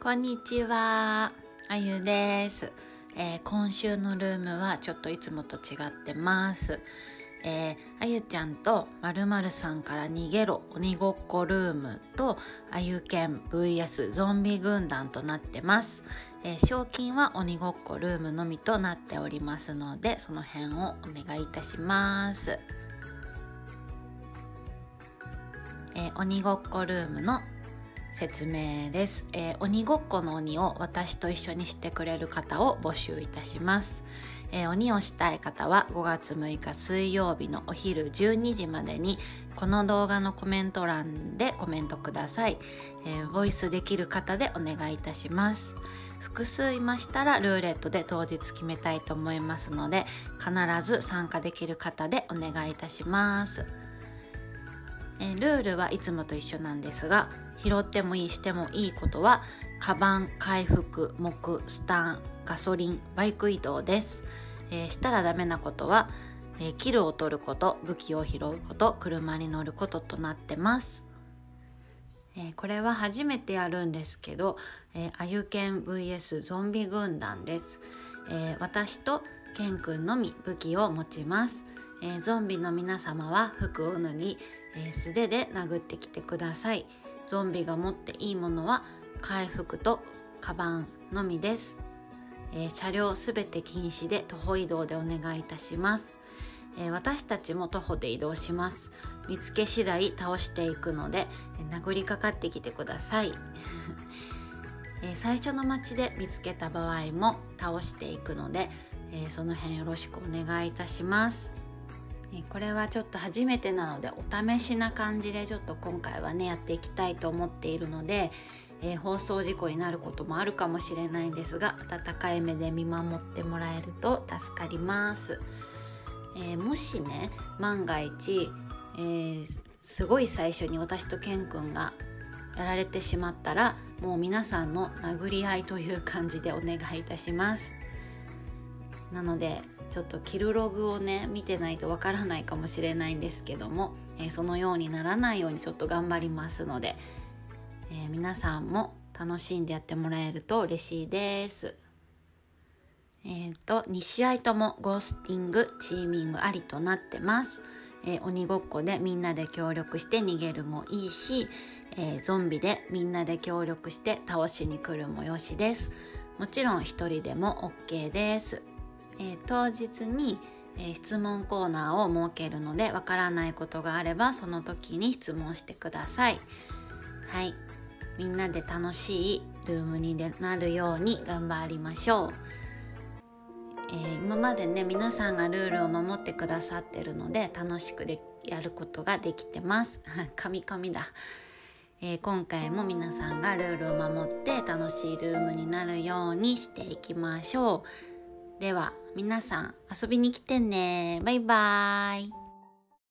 こんにちは、あゆです。今週のルームはちょっといつもと違ってます。あゆちゃんと〇〇さんから逃げろ鬼ごっこルームとあゆけん vs ゾンビ軍団となってます。賞金は鬼ごっこルームのみとなっておりますので、その辺をお願いいたします。鬼ごっこルームの説明です。鬼ごっこの鬼を私と一緒にしてくれる方を募集いたします。鬼をしたい方は5月6日水曜日のお昼12時までにこの動画のコメント欄でコメントください。ボイスできる方でお願いいたします。複数いましたらルーレットで当日決めたいと思いますので、必ず参加できる方でお願いいたします。ルールはいつもと一緒なんですが、拾ってもいいしてもいいことはカバン、回復、木、スタン、ガソリン、バイク移動です。したらダメなことは、キルを取ること、武器を拾うこと、車に乗ることとなってます。これは初めてやるんですけど、あゆけん vs ゾンビ軍団です。私とけんくんのみ武器を持ちます。ゾンビの皆様は服を脱ぎ、素手で殴ってきてください。ゾンビが持っていいものは回復とカバンのみです。車両すべて禁止で徒歩移動でお願いいたします。私たちも徒歩で移動します。見つけ次第倒していくので、殴りかかってきてください。最初の街で見つけた場合も倒していくので、その辺よろしくお願いいたします。これはちょっと初めてなのでお試しな感じでちょっと今回はねやっていきたいと思っているので、放送事故になることもあるかもしれないんですが、温かい目で見守ってもらえると助かります。もしね万が一、すごい最初に私とケンくんがやられてしまったら、もう皆さんの殴り合いという感じでお願いいたします。なのでちょっとキルログをね見てないとわからないかもしれないんですけども、そのようにならないようにちょっと頑張りますので、皆さんも楽しんでやってもらえると嬉しいです。2試合ともゴースティング、チーミングありとなってます。鬼ごっこでみんなで協力して逃げるもいいし、ゾンビでみんなで協力して倒しに来るもよしです。もちろん一人でも OK です。当日に、質問コーナーを設けるので、わからないことがあればその時に質問してください。はい、みんなで楽しいルームになるように頑張りましょう。今までね皆さんがルールを守ってくださってるので楽しくやることができてます。神々だ。今回も皆さんがルールを守って楽しいルームになるようにしていきましょう。では皆さん遊びに来てね。バイバイ。